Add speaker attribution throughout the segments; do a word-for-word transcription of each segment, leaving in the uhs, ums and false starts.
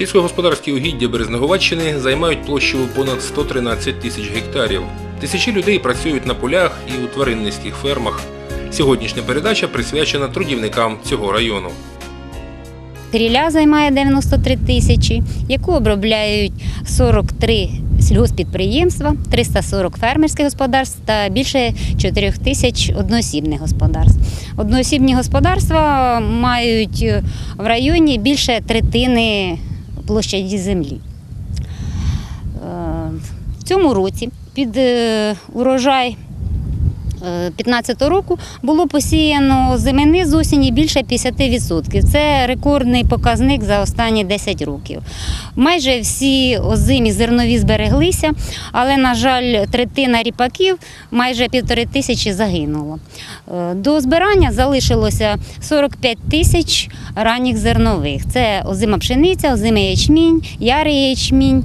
Speaker 1: Сільськогосподарські угіддя Березнеговаччини займають площу понад сто тринадцять тисяч гектарів. Тисячі людей працюють на полях і у тваринницьких фермах. Сьогоднішня передача присвячена трудівникам цього району.
Speaker 2: Рілля займає дев'яносто три тисячі, яку обробляють сорок три сільгосппідприємства, триста сорок фермерських господарств та більше чотирьох тисяч одноосібних господарств. Одноосібні господарства мають в районі більше третини площаді землі. В цьому році під урожай п'ятнадцятого року було посіяно озимини з осені більше п'ятдесят відсотків. Це рекордний показник за останні десять років. Майже всі озимі зернові збереглися, але, на жаль, третина ріпаків, майже півтори тисячі загинуло. До збирання залишилося сорок п'ять тисяч ранніх зернових. Це озима пшениця, озимий ячмінь, ярий ячмінь,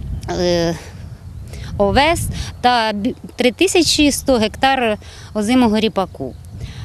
Speaker 2: овес та три тисячі сто гектар озимого ріпаку.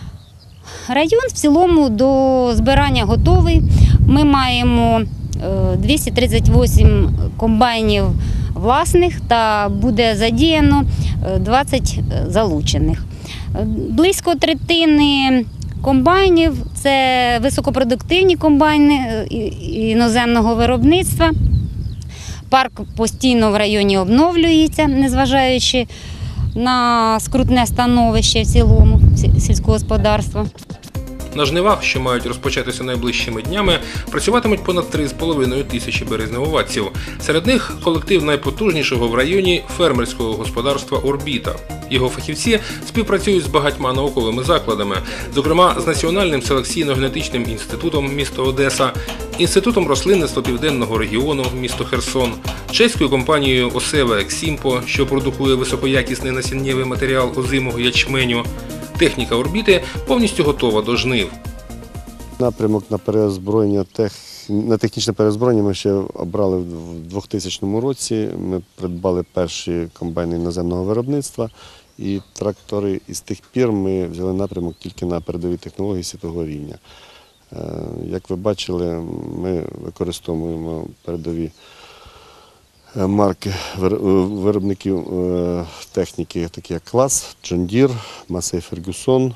Speaker 2: Район в цілому до збирання готовий. Ми маємо двісті тридцять вісім комбайнів власних та буде задіяно двадцять залучених. Близько третини комбайнів – це високопродуктивні комбайни іноземного виробництва. Парк постійно в районі обновлюється, незважаючи на скрутне становище в цілому сільського господарства.
Speaker 1: На жнивах, що мають розпочатися найближчими днями, працюватимуть понад три з половиною тисячі березнеговадців. Серед них колектив найпотужнішого в районі фермерського господарства «Орбіта». Його фахівці співпрацюють з багатьма науковими закладами, зокрема з Національним селекційно-генетичним інститутом міста Одеса, Інститутом рослинництва Південного регіону місто Херсон, чеською компанією «Осева Ексімпо», що продукує високоякісний насіннєвий матеріал озимого ячменю. Техніка «Орбіти» повністю готова до жнив.
Speaker 3: Напрямок на переозброєння, на технічне переозброєння ми ще обрали в двохтисячному році. Ми придбали перші комбайни іноземного виробництва і трактори. І з тих пір ми взяли напрямок тільки на передові технології світового рівня. Як ви бачили, ми використовуємо передові марки виробників техніки, такі як Клас, John Deere, Massey Ferguson,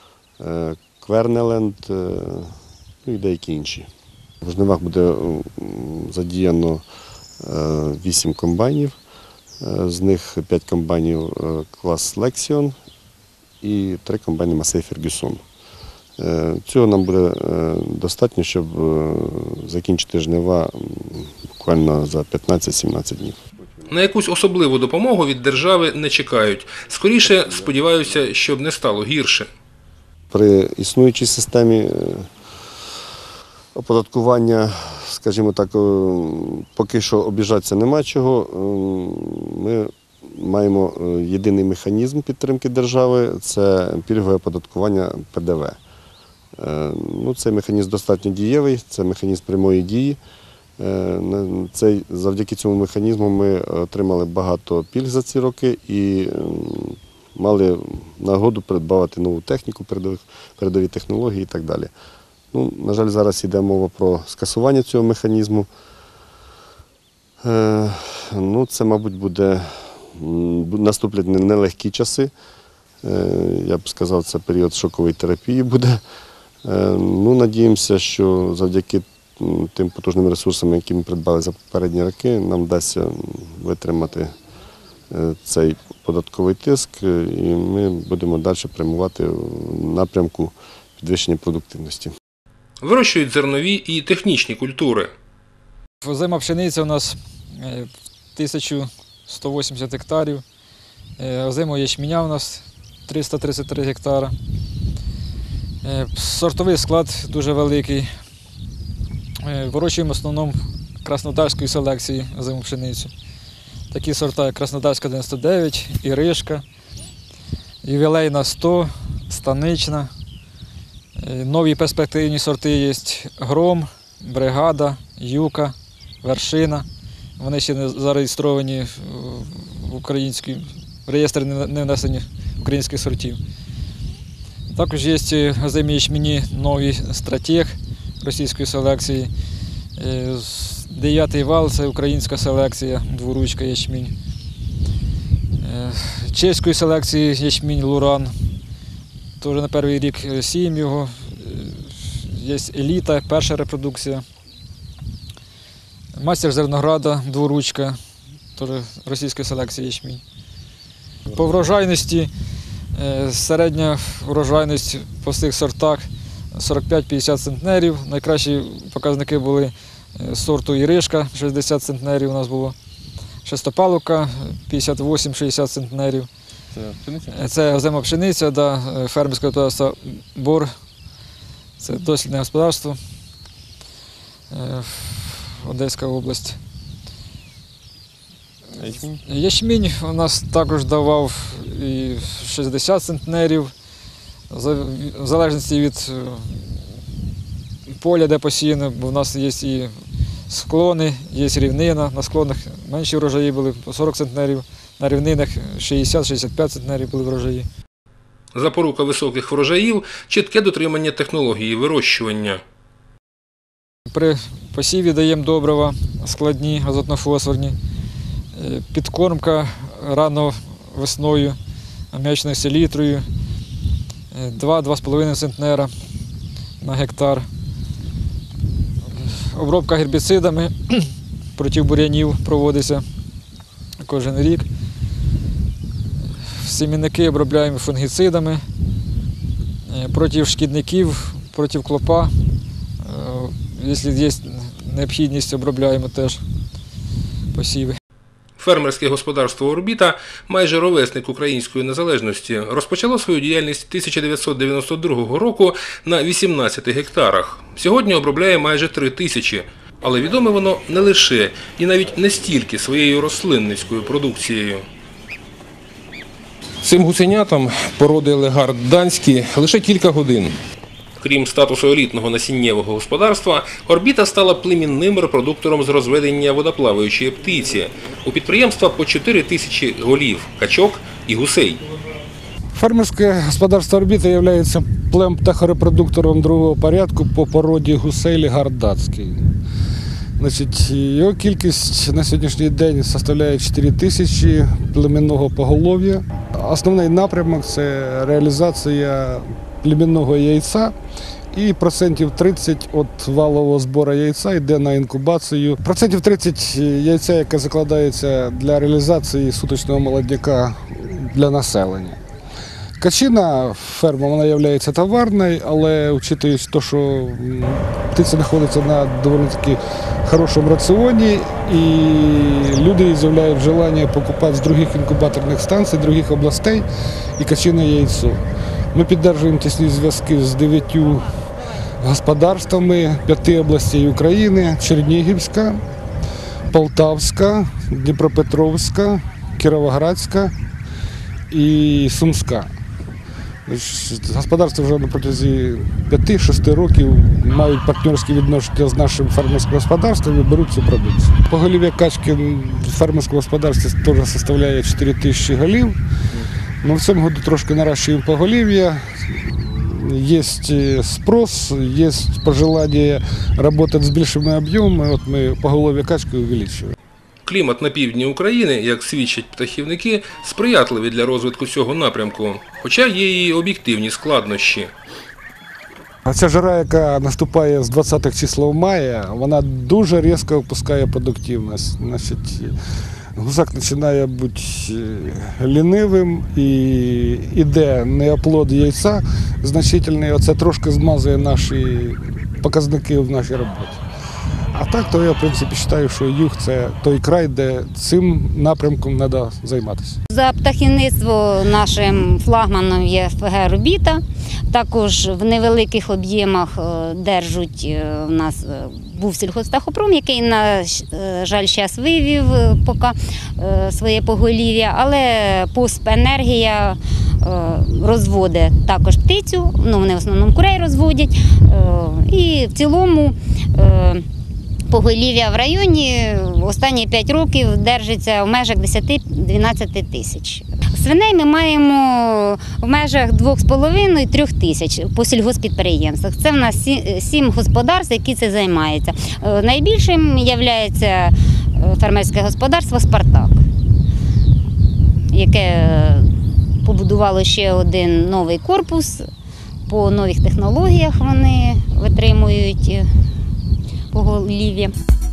Speaker 3: Квернеленд, ну і деякі інші. В жнивах буде задіяно вісім комбайнів, з них п'ять комбайнів Клас Lexion і три комбайни Massey Ferguson. Цього нам буде достатньо, щоб закінчити жнива буквально за п'ятнадцять-сімнадцять днів.
Speaker 1: На якусь особливу допомогу від держави не чекають. Скоріше сподіваються, щоб не стало гірше.
Speaker 3: При існуючій системі оподаткування, скажімо так, поки що обіжатися нема чого. Ми маємо єдиний механізм підтримки держави – це пільгове оподаткування Пе Де Ве. Ну, цей механізм достатньо дієвий, це механізм прямої дії. Це, завдяки цьому механізму ми отримали багато пільг за ці роки і мали нагоду придбавати нову техніку, передові технології і так далі. Ну, на жаль, зараз йде мова про скасування цього механізму. Ну, це, мабуть, буде, наступлять нелегкі часи. Я б сказав, це період шокової терапії буде. Ну, надіємося, що завдяки тим потужним ресурсам, які ми придбали за попередні роки, нам вдасться витримати цей податковий тиск, і ми будемо далі прямувати в напрямку підвищення продуктивності.
Speaker 1: Вирощують зернові і технічні культури.
Speaker 4: Озима пшениця у нас тисяча сто вісімдесят гектарів, озимого ячменя у нас триста тридцять три гектара. Сортовий склад дуже великий. Вирощуємо в основному краснодарської селекції озиму пшеницю. Такі сорта, як Краснодарська дев'яносто дев'ять, Іришка, Ювілейна сто, Станична. Нові перспективні сорти є Гром, Бригада, Юка, Вершина. Вони ще не зареєстровані в українській, в реєстр не внесені українських сортів. Також є озимі ячмені нові «Стратег» російської селекції, Дев'ятий вал – це українська селекція, дворучка ячмінь. Е, Чеської селекції ячмінь Луран. Теж на перший рік сіємо його. Є еліта, перша репродукція. Мастер Зернограда, дворучка, теж російської селекції ячмінь. По врожайності, е, середня врожайність по цих сортах сорок п'ять - п'ятдесят центнерів. Найкращі показники були сорту Іришка, шістдесят центнерів у нас було. Шестопаловка п'ятдесят вісім - шістдесят центнерів.
Speaker 1: Це пшениця?
Speaker 4: Це озима пшениця, да, фермерське господарство Бор. Це дослідне господарство. Е, Одеська область.
Speaker 1: Ячмінь?
Speaker 4: Ячмінь у нас також давав і шістдесят центнерів, в залежності від поля, де посіяно, бо в нас є і склони, є рівнина, на склонах менші врожаї були, по сорок центнерів, на рівнинах шістдесят - шістдесят п'ять центнерів були врожаї.
Speaker 1: Запорука високих врожаїв – чітке дотримання технології вирощування.
Speaker 4: При посіві даємо добрива складні, азотно-фосфорні, підкормка рано весною, аміачною селітрою, два - два з половиною центнера на гектар. Обробка гербіцидами проти бур'янів проводиться кожен рік. Семінники обробляємо фунгіцидами проти шкідників, проти клопа. Якщо є необхідність, обробляємо теж посіви.
Speaker 1: Фермерське господарство «Орбіта», майже ровесник української незалежності, розпочало свою діяльність тисяча дев'ятсот дев'яносто другого року на вісімнадцяти гектарах. Сьогодні обробляє майже три тисячі. Але відоме воно не лише і навіть не стільки своєю рослинницькою продукцією. Цим гусенятам породи легард данські лише кілька годин. Крім статусу елітного насіннєвого господарства, «Орбіта» стала племінним репродуктором з розведення водоплаваючої птиці. У підприємства по чотири тисячі голів, качок і гусей.
Speaker 5: Фермерське господарство «Орбіта» є плем птахорепродуктором другого порядку по породі гусей легард датський. Значить, його кількість на сьогоднішній день складає чотири тисячі племінного поголов'я. Основний напрямок – це реалізація племінного яйця, і процентів тридцять від валового збору яйця йде на інкубацію. Процентів тридцять яйця, яке закладається для реалізації суточного молодняка для населення. Качина ферма, вона є товарною, але враховуючи те, що птиця знаходиться на доволі таки хорошому раціоні, і люди з'являють бажання покупати з інших інкубаторних станцій, інших областей і качине яйцо. Ми підтримуємо тісні зв'язки з дев'ятью господарствами п'яти областей України: Чернігівська, Полтавська, Дніпропетровська, Кіровоградська і Сумська. Господарства вже на протязі п'яти-шести років мають партнерські відношення з нашим фермерським господарством і беруть цю продукцію. Поголів'я качки в фермерському господарстві теж складає чотири тисячі голів. Ми в цьому году трошки наращуємо поголів'я. Є спрос, є пожелання працювати з більшими об'ємами, от ми поголов'я качки увеличуємо.
Speaker 1: Клімат на півдні України, як свідчать птахівники, сприятливий для розвитку цього напрямку, хоча є і об'єктивні складнощі.
Speaker 5: Ця жара, яка наступає з двадцятого числа мая, вона дуже різко опускає продуктивність. Значить, гусак починає бути лінивим і йде неоплод яйця значительний. Оце трошки змазує наші показники в нашій роботі. А так, то я, в принципі, вважаю, що юг – це той край, де цим напрямком треба займатися.
Speaker 2: За птахівництво нашим флагманом є еф ге «Орбіта». Також в невеликих об'ємах держать у нас був сільхозптахопром, який, на жаль, зараз вивів поки своє поголів'я, але Поспенергія розводить також птицю, ну, вони в основному курей розводять, і в цілому поголів'я в районі останні п'ять років держиться в межах десять-дванадцять тисяч. Свиней ми маємо в межах двох з половиною - трьох тисяч по сільгоспідприємствах. Це в нас сі- сім господарств, які це займаються. Е, Найбільшим є фермерське господарство «Спартак», яке е, побудувало ще один новий корпус. По нових технологіях вони витримують е, поголів'я.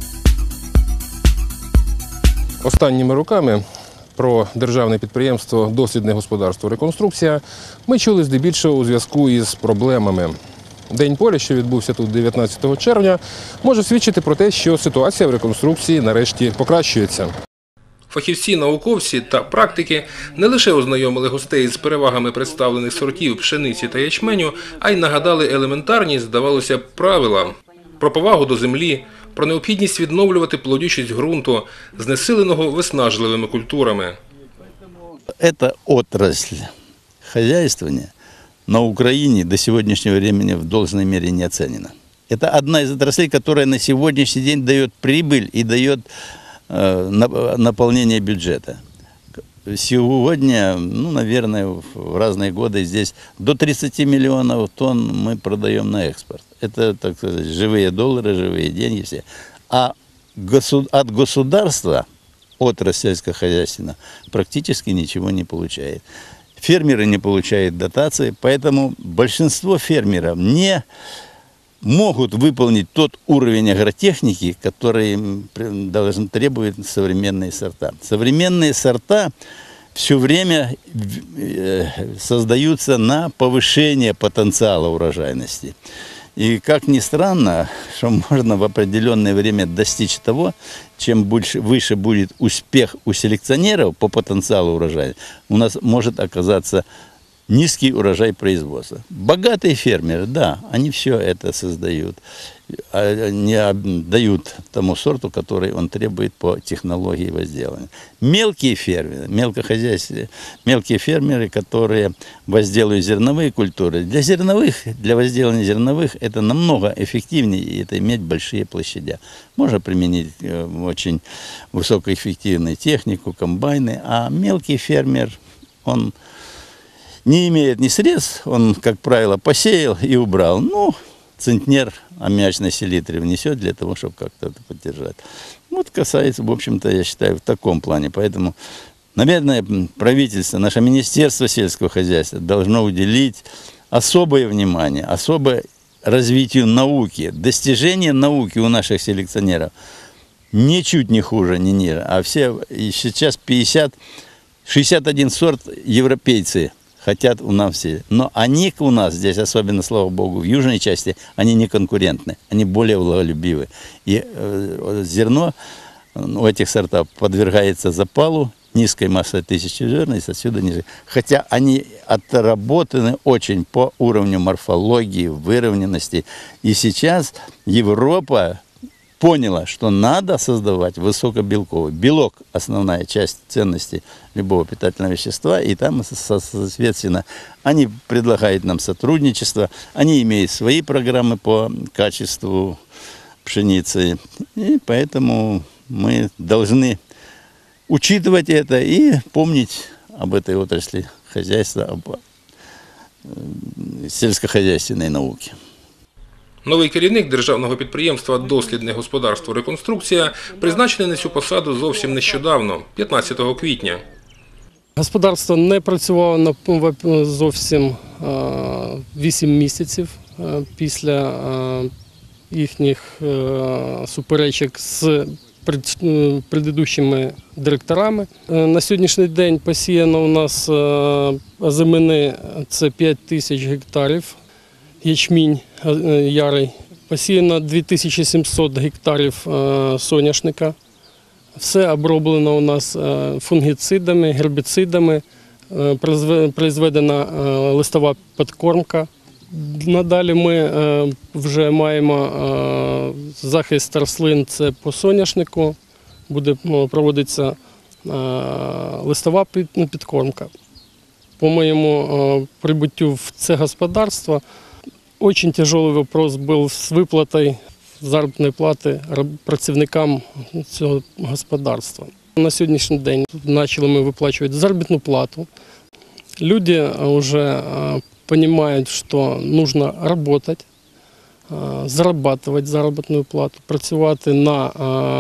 Speaker 1: Останніми роками про державне підприємство «Дослідне господарство Реконструкція» ми чули здебільшого у зв'язку із проблемами. День поля, що відбувся тут дев'ятнадцятого червня, може свідчити про те, що ситуація в реконструкції нарешті покращується. Фахівці, науковці та практики не лише ознайомили гостей з перевагами представлених сортів пшениці та ячменю, а й нагадали елементарні, здавалося б, правила про повагу до землі, про необхідність відновлювати плодючість ґрунту, знесиленого виснажливими культурами.
Speaker 6: Эта отрасль хозяйствования на Украине до сегодняшнего времени в должной мере не оценена. Это одна из отраслей, которая на сегодняшний день дает прибыль и дает э, наполнение бюджета. Сегодня, ну, наверное, в разные годы здесь до тридцати миллионов тонн мы продаем на экспорт. Это, так сказать, живые доллары, живые деньги все. А госу- от государства отрасль сельскохозяйственная практически ничего не получает. Фермеры не получают дотации, поэтому большинство фермеров не могут выполнить тот уровень агротехники, который должен требует современные сорта. Современные сорта все время создаются на повышение потенциала урожайности. И как ни странно, что можно в определенное время достичь того, чем больше, выше будет успех у селекционеров по потенциалу урожая, у нас может оказаться низкий урожай производства. Богатые фермеры, да, они все это создают, они дают тому сорту, который он требует по технологии возделывания. Мелкие фермеры, мелкохозяйственные, мелкие фермеры, которые возделывают зерновые культуры, для зерновых, для возделывания зерновых это намного эффективнее, и это иметь большие площади. Можно применить очень высокоэффективную технику, комбайны, а мелкий фермер, он не имеет ни средств, он, как правило, посеял и убрал. Ну, центнер аммиачной селитры внесет для того, чтобы как-то это поддержать. Вот касается, в общем-то, я считаю, в таком плане. Поэтому, наверное, правительство, наше Министерство сельского хозяйства должно уделить особое внимание, особое развитию науки. Достижение науки у наших селекционеров ничуть не хуже, не ниже. А все, и сейчас пятьдесят, шестьдесят один сорт европейцы хотят у нас все. Но они у нас здесь, особенно, слава богу, в южной части, они не конкурентны, они более влаголюбивы. И э, зерно у этих сортов подвергается запалу, низкой массой тысячи жирности, отсюда ниже. Хотя они отработаны очень по уровню морфологии, выровненности. И сейчас Европа поняла, что надо создавать высокобелковый. Белок – основная часть ценности любого питательного вещества, и там, соответственно, они предлагают нам сотрудничество, они имеют свои программы по качеству пшеницы, и поэтому мы должны учитывать это и помнить об этой отрасли хозяйства, об сельскохозяйственной науке.
Speaker 1: Новий керівник державного підприємства «Дослідне господарство Реконструкція» призначений на цю посаду зовсім нещодавно, п'ятнадцятого квітня.
Speaker 7: Господарство не працювало на зовсім вісім місяців після їхніх суперечок з предыдущими директорами. На сьогоднішній день посіяно у нас озимини – це п'ять тисяч гектарів. Ячмінь ярий, посіяно дві тисячі сімсот гектарів соняшника. Все оброблено у нас фунгіцидами, гербіцидами, произведена листова підкормка. Надалі ми вже маємо захист рослин, це по соняшнику, буде проводитися листова підкормка. По моєму прибуттю в це господарство очень тяжелый вопрос был с выплатой заработной платы працівникам цього господарства. На сьогоднішній день почали ми виплачувати заробітну плату. Люди вже розуміють, що потрібно працювати, заробляти заробітну плату, працювати на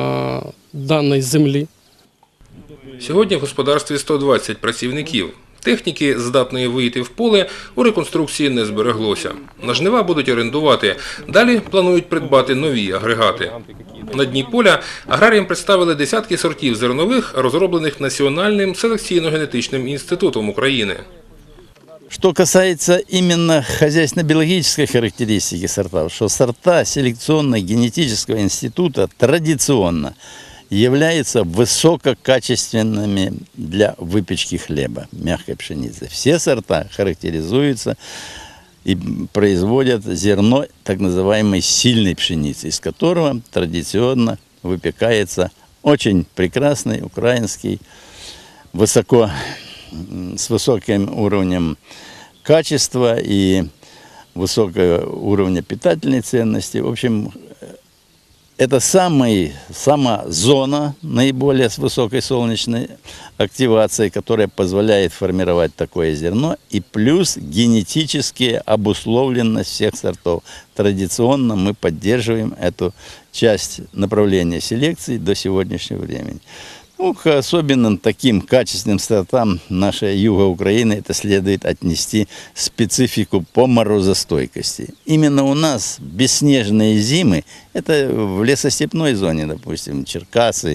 Speaker 7: даній землі.
Speaker 1: Сьогодні в господарстві сто двадцять працівників. Техніки, здатної вийти в поле, у реконструкції не збереглося. На жнива будуть орендувати. Далі планують придбати нові агрегати. На дні поля аграріям представили десятки сортів зернових, розроблених Національним селекційно-генетичним інститутом України.
Speaker 6: Что касается именно хозяйственно-биологической характеристики сортов, что сорта селекционно-генетического института традиционно являются высококачественными для выпечки хлеба, мягкой пшеницы. Все сорта характеризуются и производят зерно так называемой сильной пшеницы, из которого традиционно выпекается очень прекрасный украинский, высоко, с высоким уровнем качества и высокого уровня питательной ценности. В общем, это самый, сама зона наиболее с высокой солнечной активацией, которая позволяет формировать такое зерно, и плюс генетически обусловленность всех сортов. Традиционно мы поддерживаем эту часть направления селекции до сегодняшнего времени. Ну, к особенным таким качественным сортам нашей юга Украины это следует отнести специфику по морозостойкости. Именно у нас бесснежные зимы, это в лесостепной зоне, допустим, Черкасы,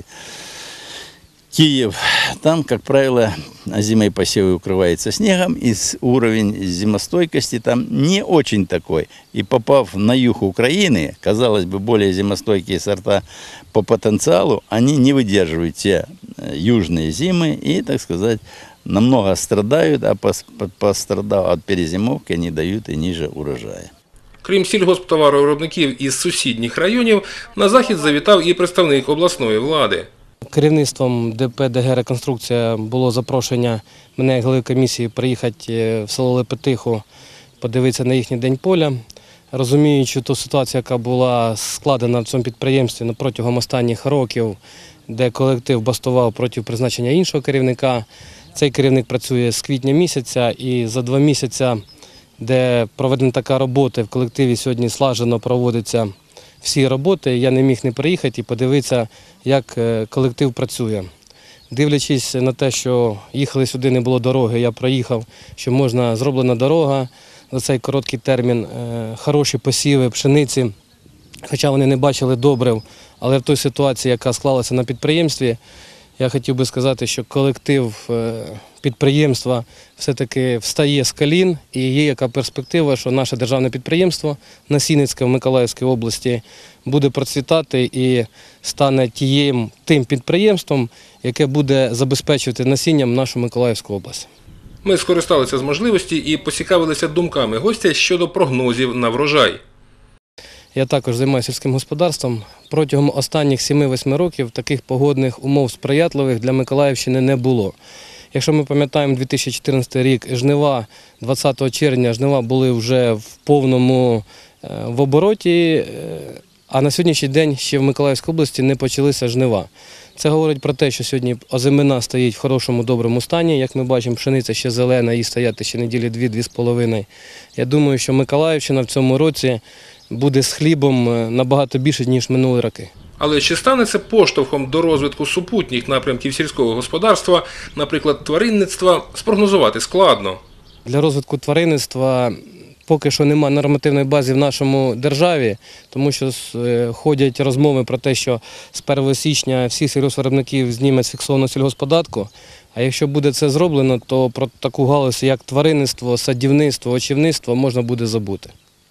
Speaker 6: Киев, там, как правило, озимые посевы укрываются снегом, и уровень зимостойкости там не очень такой. И попав на юг Украины, казалось бы, более зимостойкие сорта по потенциалу, они не выдерживают те южные зимы и, так сказать, намного страдают, а пострадав от перезимовки, они дают и ниже урожая.
Speaker 1: Крім сільгосптоваровиробників із сусідніх районів, на захід завітав і представник обласної влади.
Speaker 7: Керівництвом ДП ДГ «Реконструкція» було запрошення мене як голови комісії приїхати в село Лепетиху, подивитися на їхній день поля. Розуміючи ту ситуацію, яка була складена в цьому підприємстві протягом останніх років, де колектив бастував проти призначення іншого керівника. Цей керівник працює з квітня місяця, і за два місяці, де проведена така робота, в колективі сьогодні слажено проводиться всі роботи, я не міг не приїхати і подивитися, як колектив працює. Дивлячись на те, що їхали сюди, не було дороги, я проїхав, що можна, зроблена дорога за цей короткий термін, хороші посіви, пшениці, хоча вони не бачили добрив, але в той ситуації, яка склалася на підприємстві, я хотів би сказати, що колектив підприємства все-таки встає з колін і є яка перспектива, що наше державне підприємство Насінницьке в Миколаївській області буде процвітати і стане тією, тим підприємством, яке буде забезпечувати насінням нашу Миколаївську область.
Speaker 1: Ми скористалися з можливості і поцікавилися думками гостя щодо прогнозів на врожай.
Speaker 7: Я також займаюся сільським господарством. Протягом останніх семи-восьми років таких погодних умов сприятливих для Миколаївщини не було. Якщо ми пам'ятаємо дві тисячі чотирнадцятий рік, жнива, двадцятого червня жнива були вже в повному в обороті, а на сьогоднішній день ще в Миколаївській області не почалися жнива. Це говорить про те, що сьогодні озимина стоїть в хорошому, доброму стані. Як ми бачимо, пшениця ще зелена, їй стояти ще неділі дві-дві з половиною. Я думаю, що Миколаївщина в цьому році буде з хлібом набагато більше, ніж минулі роки.
Speaker 1: Але чи стане це поштовхом до розвитку супутніх напрямків сільського господарства, наприклад, тваринництва, спрогнозувати складно?
Speaker 7: Для розвитку тваринництва поки що немає нормативної бази в нашому державі, тому що ходять розмови про те, що з першого січня всіх сільгоспвиробників знімуть з фіксованого сільгоспподатку. А якщо буде це зроблено, то про таку галузь, як тваринництво, садівництво, очівництво, можна буде забути.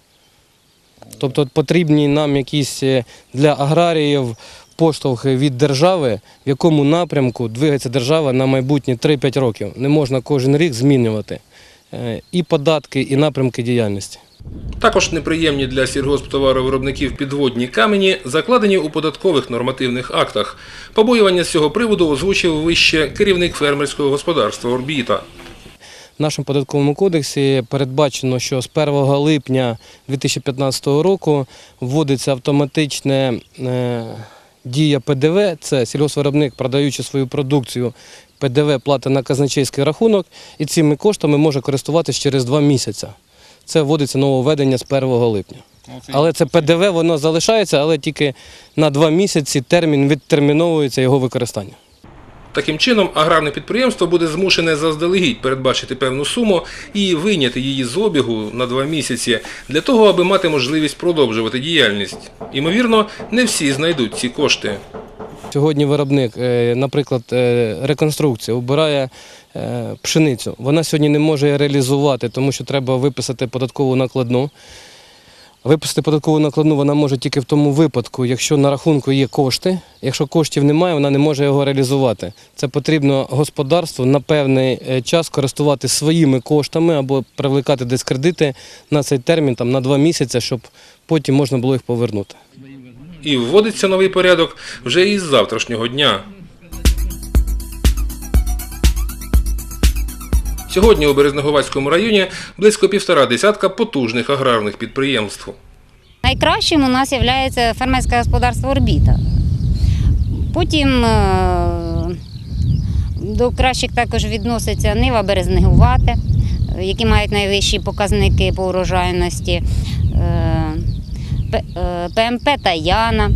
Speaker 7: Тобто потрібні нам якісь для аграріїв поштовхи від держави, в якому напрямку двигається держава на майбутні три-п'ять років. Не можна кожен рік змінювати і податки, і напрямки діяльності.
Speaker 1: Також неприємні для сільгосптоваровиробників підводні камені закладені у податкових нормативних актах. Побоювання з цього приводу озвучив вище керівник фермерського господарства «Орбіта».
Speaker 7: В нашому податковому кодексі передбачено, що з першого липня дві тисячі п'ятнадцятого року вводиться автоматичне дія Пе Де Ве, це сільгоспвиробник, продаючи свою продукцію, Пе Де Ве платить на казначейський рахунок і цими коштами може користуватися через два місяці. Це вводиться нововведення з першого липня. Але це Пе Де Ве, воно залишається, але тільки на два місяці термін відтерміновується його використання.
Speaker 1: Таким чином, аграрне підприємство буде змушене заздалегідь передбачити певну суму і вийняти її з обігу на два місяці для того, аби мати можливість продовжувати діяльність. Ймовірно, не всі знайдуть ці кошти.
Speaker 7: Сьогодні виробник, наприклад, реконструкція, обирає пшеницю. Вона сьогодні не може її реалізувати, тому що треба виписати податкову накладну. Виписати податкову накладну вона може тільки в тому випадку, якщо на рахунку є кошти. Якщо коштів немає, вона не може його реалізувати. Це потрібно господарству на певний час користувати своїми коштами або привлекати десь кредити на цей термін, там, на два місяці, щоб потім можна було їх повернути.
Speaker 1: І вводиться новий порядок вже із завтрашнього дня. Сьогодні у Березнеговацькому районі близько півтора десятка потужних аграрних підприємств.
Speaker 2: Найкращим у нас є фермерське господарство «Орбіта». Потім до кращих також відноситься Нива Березнегувате, які мають найвищі показники по урожайності, Пе Ем Пе Таяна,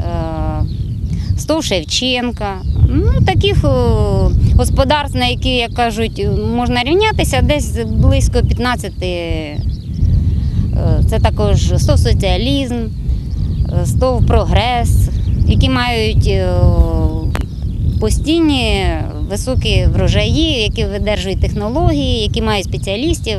Speaker 2: Стов Шевченка. Ну, таких господарств, на які, як кажуть, можна рівнятися, десь близько п'ятнадцяти. Це також Стов Соціалізм, Стов Прогрес, які мають постійні високі врожаї, які видержують технології, які мають спеціалістів,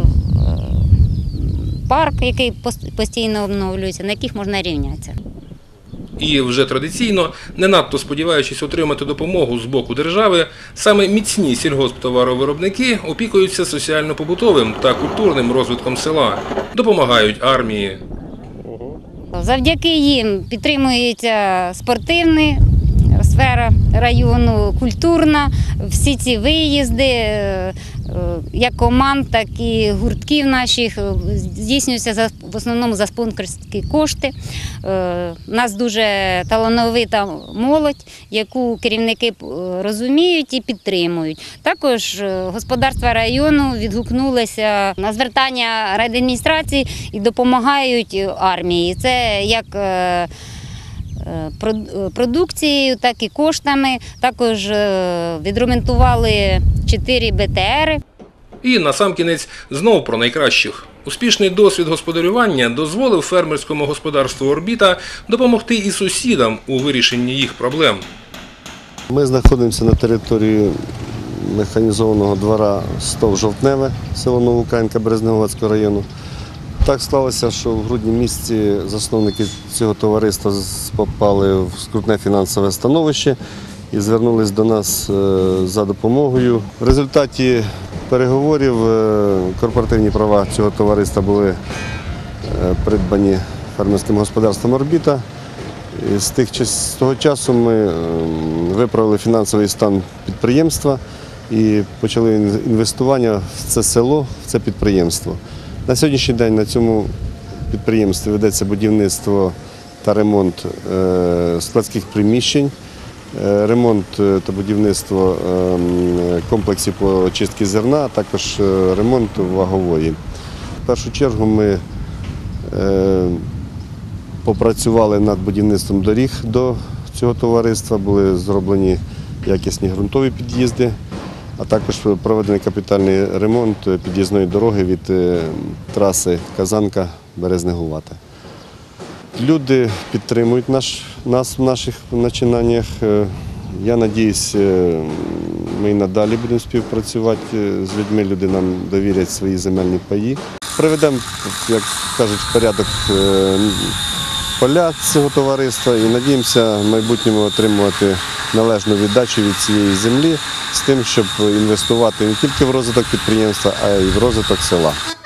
Speaker 2: парк, який постійно обновлюється, на яких можна рівнятися.
Speaker 1: І вже традиційно, не надто сподіваючись отримати допомогу з боку держави, саме міцні сільгосптоваровиробники опікуються соціально-побутовим та культурним розвитком села, допомагають армії.
Speaker 2: Завдяки їм підтримується спортивна сфера району, культурна, всі ці виїзди, як команд, так і гуртків наших, здійснюються в основному за спонсорські кошти. У нас дуже талановита молодь, яку керівники розуміють і підтримують. Також господарства району відгукнулися на звертання райадміністрації і допомагають армії. Це як продукцією, так і коштами. Також відремонтували чотири Бе Те Ери.
Speaker 1: І насамкінець знов про найкращих. Успішний досвід господарювання дозволив фермерському господарству «Орбіта» допомогти і сусідам у вирішенні їх проблем.
Speaker 3: Ми знаходимося на території механізованого двора Стов Жовтневе, село Новоукраїнка Березнеговацького району. Так склалося, що в грудні місяці засновники цього товариства попали в скрутне фінансове становище і звернулись до нас за допомогою. В результаті переговорів корпоративні права цього товариства були придбані фермерським господарством «Орбіта». І з, тих, з того часу ми виправили фінансовий стан підприємства і почали інвестування в це село, в це підприємство. На сьогоднішній день на цьому підприємстві ведеться будівництво та ремонт складських приміщень, ремонт та будівництво комплексів по очистці зерна, а також ремонт вагової. В першу чергу ми попрацювали над будівництвом доріг до цього товариства, були зроблені якісні ґрунтові під'їзди, а також проведений капітальний ремонт під'їзної дороги від траси Казанка-Березнегувате. Люди підтримують наш, нас в наших починаннях. Я сподіваюся, ми і надалі будемо співпрацювати з людьми, люди нам довірять свої земельні паї. Приведемо, як кажуть, в порядок поля цього товариства і сподіваємося в майбутньому отримувати належну віддачу від цієї землі з тим, щоб інвестувати не тільки в розвиток підприємства, а й в розвиток села.